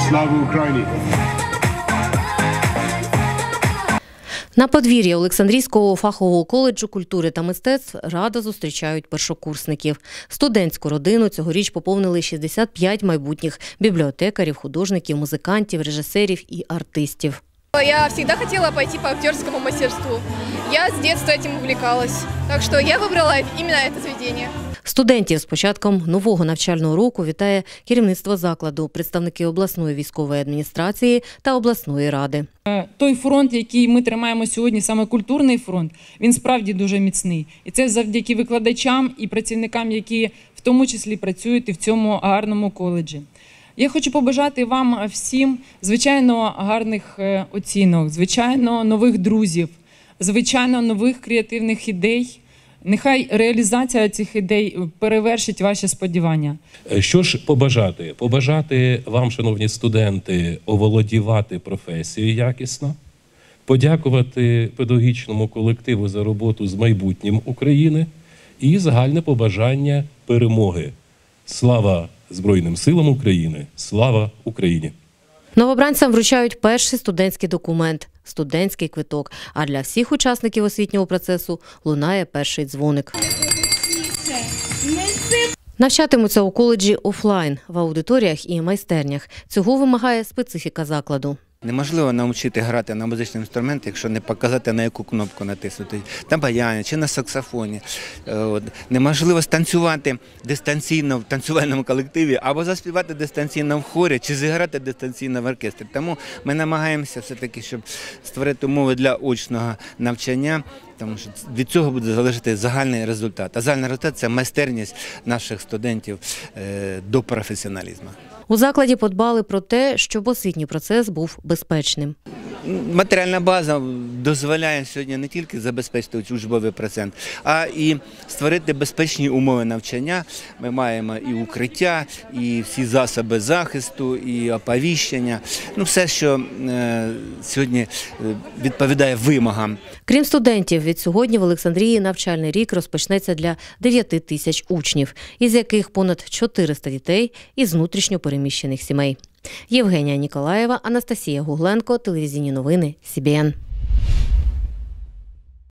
Слава Україні! На подвір'ї Олександрійського фахового коледжу культури та мистецтв радо зустрічають першокурсників. Студентську родину цьогоріч поповнили 65 майбутніх бібліотекарів, художників, музикантів, режисерів і артистів. Я всегда хотела пойти по актерскому мастерству. Я с детства этим увлекалась. Так что я выбрала именно это заведение. Студентів з початком нового навчального року вітає керівництво закладу, представники обласної військової адміністрації та обласної ради. Той фронт, який ми тримаємо сьогодні, саме культурний фронт, він справді дуже міцний. І це завдяки викладачам і працівникам, які в тому числі працюють і в цьому гарному коледжі. Я хочу побажати вам всім, звичайно, гарних оцінок, звичайно, нових друзів, звичайно, нових креативних ідей. Нехай реалізація цих ідей перевершить ваші сподівання. Що ж побажати? Побажати вам, шановні студенти, оволодівати професією якісно, подякувати педагогічному колективу за роботу з майбутнім України і загальне побажання перемоги. Слава Збройним силам України! Слава Україні! Новобранцям вручають перший студентський документ – студентський квиток. А для всіх учасників освітнього процесу лунає перший дзвоник. Навчатимуться у коледжі офлайн, в аудиторіях і майстернях. Цього вимагає специфіка закладу. Неможливо навчити грати на музичному інструменті, якщо не показати, на яку кнопку натиснути. На баяні чи на саксофоні. Неможливо станцювати дистанційно в танцювальному колективі, або заспівати дистанційно в хорі, чи зіграти дистанційно в оркестрі. Тому ми намагаємося все-таки, щоб створити умови для очного навчання, тому що від цього буде залежати загальний результат. А загальний результат – це майстерність наших студентів до професіоналізму. У закладі подбали про те, щоб освітній процес був безпечним. Матеріальна база дозволяє сьогодні не тільки забезпечити учбовий процес, а і створити безпечні умови навчання. Ми маємо і укриття, і всі засоби захисту, і оповіщення. Все, що сьогодні відповідає вимогам. Крім студентів, від сьогодні в Олександрії навчальний рік розпочнеться для 9 тисяч учнів, із яких понад 400 дітей із внутрішньо переміщених сімей. Євгенія Ніколаєва, Анастасія Гугленко, телевізійні новини СІБІН.